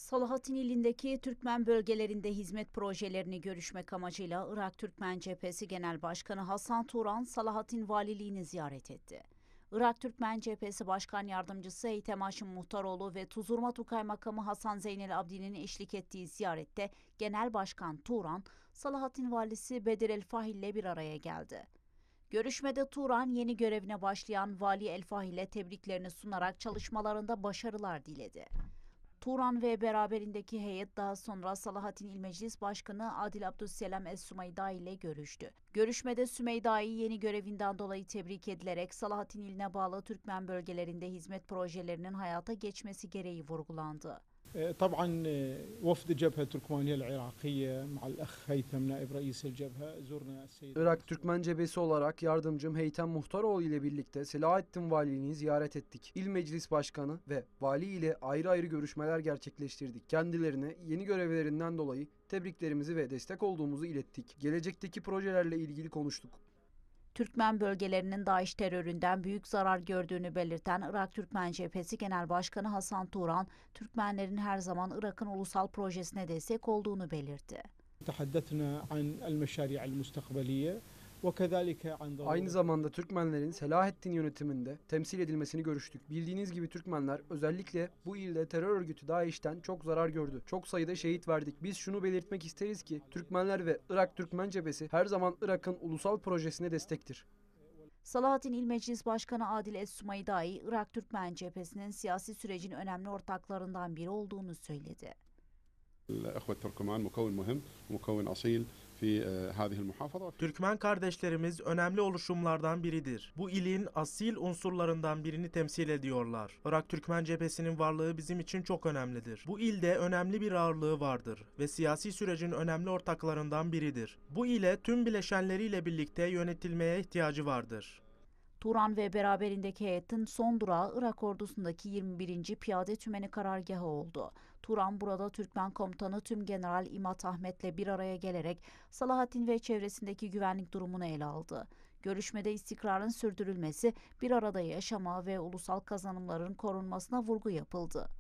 Salahattin ilindeki Türkmen bölgelerinde hizmet projelerini görüşmek amacıyla Irak Türkmen Cephesi Genel Başkanı Hasan Turan, Salahattin Valiliğini ziyaret etti. Irak Türkmen Cephesi Başkan Yardımcısı Eytem Haşim Muhtaroğlu ve Tuzurmatu Kaymakamı Hasan Zeynel Abdi'nin eşlik ettiği ziyarette Genel Başkan Turan, Salahattin Valisi Bedir El-Fahil ile bir araya geldi. Görüşmede Turan, yeni görevine başlayan Vali El-Fahil'e tebriklerini sunarak çalışmalarında başarılar diledi. Turan ve beraberindeki heyet daha sonra Salahattin İl Meclis Başkanı Adil Abdüsselam Es-Sümeydai ile görüştü. Görüşmede Sümeydai yeni görevinden dolayı tebrik edilerek Salahattin İline bağlı Türkmen bölgelerinde hizmet projelerinin hayata geçmesi gereği vurgulandı. طبعا وفد جبهة تركمانية العراقية مع الأخ هيثم نائب رئيس الجبهة زرنا السيد. Irak Türkmen Cephesi olarak yardımcım Heytem Muhtaroğlu ile birlikte Selahattin Valiliğini ziyaret ettik. İl Meclis Başkanı ve Vali ile ayrı ayrı görüşmeler gerçekleştirdik. Kendilerine yeni görevlerinden dolayı tebriklerimizi ve destek olduğumuzu ilettik. Gelecekteki projelerle ilgili konuştuk. Türkmen bölgelerinin DAEŞ teröründen büyük zarar gördüğünü belirten Irak Türkmen Cephesi Genel Başkanı Hasan Turan, Türkmenlerin her zaman Irak'ın ulusal projesine destek olduğunu belirtti. تحدثنا عن المشاريع المستقبلية. Aynı zamanda Türkmenlerin Selahattin yönetiminde temsil edilmesini görüştük. Bildiğiniz gibi Türkmenler özellikle bu ilde terör örgütü DAEŞ'ten çok zarar gördü. Çok sayıda şehit verdik. Biz şunu belirtmek isteriz ki Türkmenler ve Irak Türkmen Cephesi her zaman Irak'ın ulusal projesine destektir. Salahattin İl Meclis Başkanı Adil Es-Sümeydai, Irak Türkmen Cephesi'nin siyasi sürecin önemli ortaklarından biri olduğunu söyledi. Türkmen kardeşlerimiz önemli oluşumlardan biridir. Bu ilin asil unsurlarından birini temsil ediyorlar. Irak Türkmen Cephesi'nin varlığı bizim için çok önemlidir. Bu ilde önemli bir ağırlığı vardır ve siyasi sürecin önemli ortaklarından biridir. Bu ile tüm bileşenleriyle birlikte yönetilmeye ihtiyacı vardır. Turan ve beraberindeki heyetin son durağı Irak ordusundaki 21. Piyade Tümeni karargahı oldu. Turan burada Türkmen Komutanı Tümgeneral İmat Ahmet'le bir araya gelerek Salahattin ve çevresindeki güvenlik durumunu ele aldı. Görüşmede istikrarın sürdürülmesi, bir arada yaşama ve ulusal kazanımların korunmasına vurgu yapıldı.